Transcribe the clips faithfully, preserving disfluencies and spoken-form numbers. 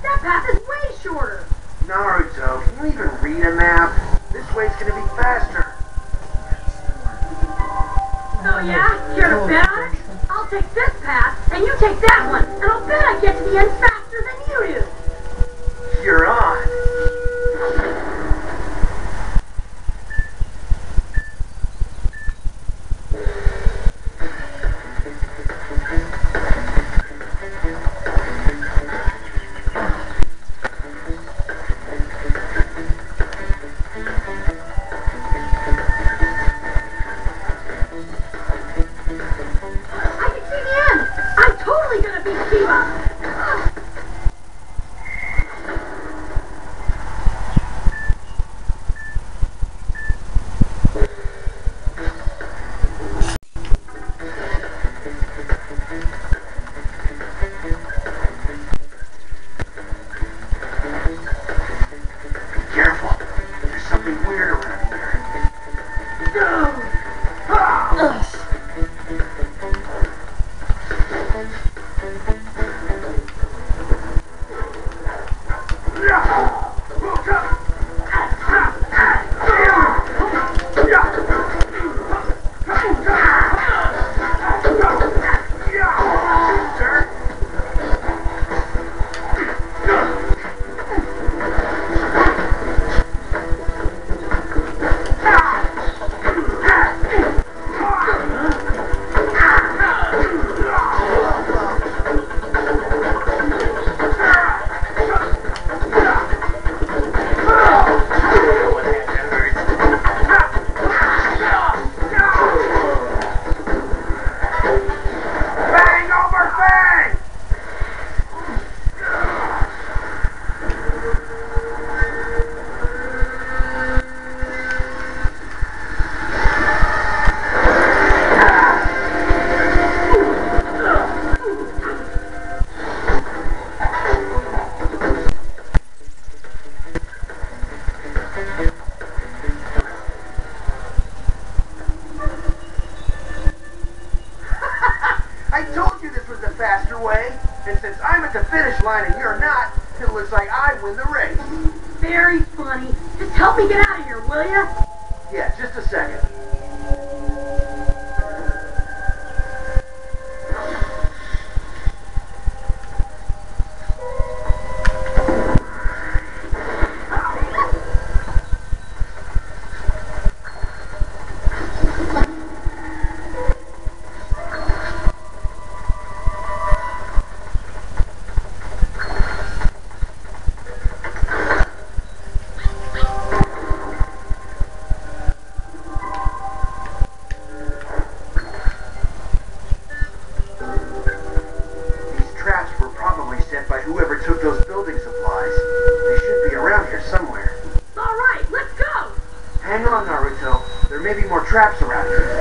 That path is way shorter. Naruto, can you even read a map? This way's gonna be faster. Oh yeah? Care to bet on it? I'll take this path, and you take that one, and I'll bet I get to the end faster than you do. You're on. I told you this was the faster way, and since I'm at the finish line and you're not, it looks like I win the race. Very funny. Just help me get out of here, will ya? Yeah, just a second. By whoever took those building supplies. They should be around here somewhere. Alright, let's go! Hang on, Naruto. There may be more traps around here.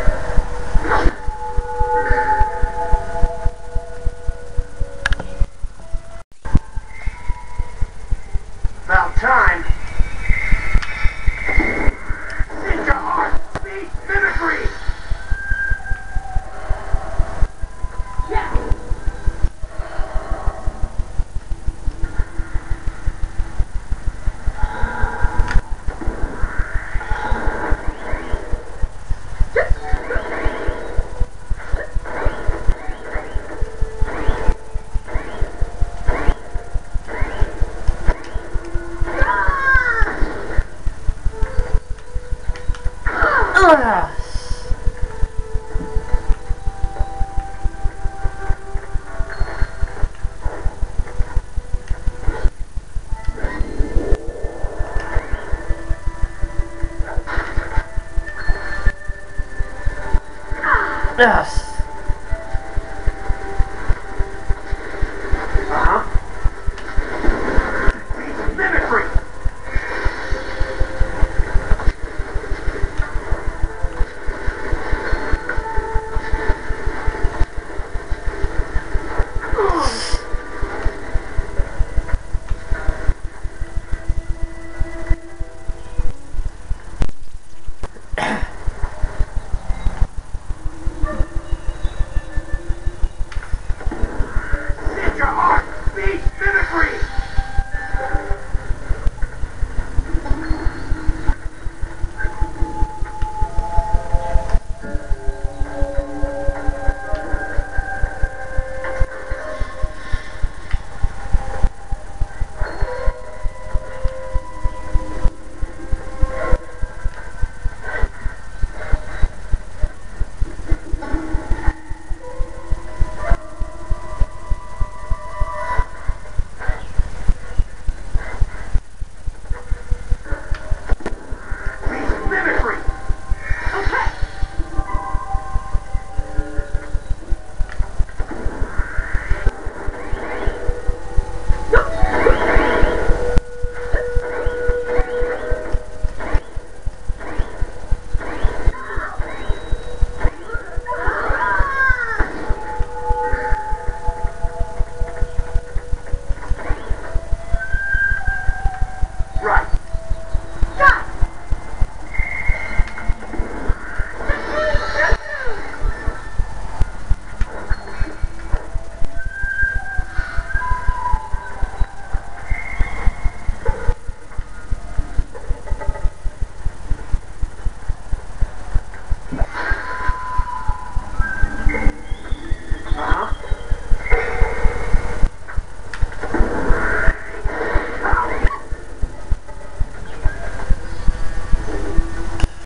About time. Ninja Art! Speed Mimicry! Yes. Uh-huh. Mimicry! Ninja Art! Speed Mimicry!